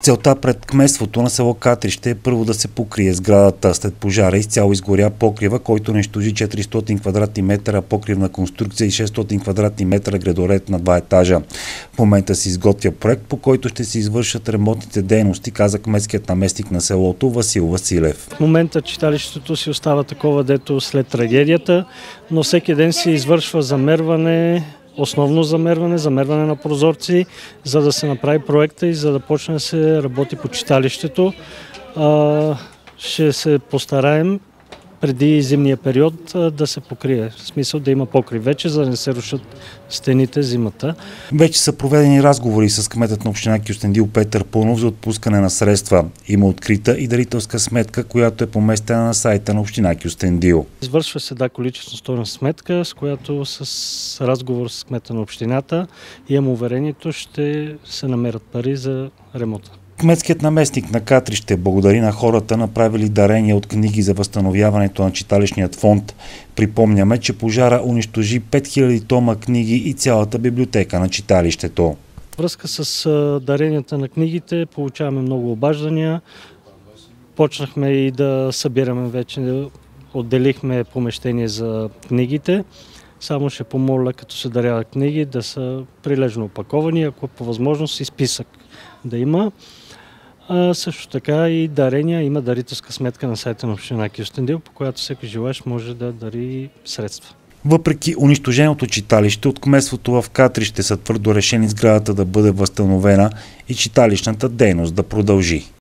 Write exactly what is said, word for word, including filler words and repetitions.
Целта пред кметството на село Катрище е първо да се покрие сградата. След пожара изцяло изгоря покрива, който унищожи четиристотин квадратни метра покривна конструкция и шестстотин квадратни метра гредоред на два етажа. В момента се изготвя проект, по който ще се извършат ремонтните дейности, каза кметският наместник на селото Васил Василев. В момента читалището си остава такова, дето след трагедията, но всеки ден се извършва замерване, основно замерване, замерване на прозорци, за да се направи проекта и за да почне да се работи по читалището. А, ще се постараем преди зимния период да се покрие. В смисъл да има покрив вече, за да не се рушат стените зимата. Вече са проведени разговори с кметът на община Кюстендил Петър Пунов за отпускане на средства. Има открита и дарителска сметка, която е поместена на сайта на община Кюстендил. Извършва се да количествено стойна сметка, с която с разговор с кмета на общината имам уверението, ще се намерят пари за ремонта. Кметският наместник на Катрище благодари на хората, направили дарения от книги за възстановяването на читалищният фонд. Припомняме, че пожара унищожи пет хиляди тома книги и цялата библиотека на читалището. Връзка с даренията на книгите получаваме много обаждания. Почнахме и да събираме вече, отделихме помещение за книгите. Само ще помоля, като се даряват книги, да са прилежно опаковани, ако по възможност и списък да има. А също така и дарения, има дарителска сметка на сайта на община Кюстендил, по която всеки желаещ може да дари средства. Въпреки унищоженото читалище, от кметството в Катрище са твърдо решени сградата да бъде възстановена и читалищната дейност да продължи.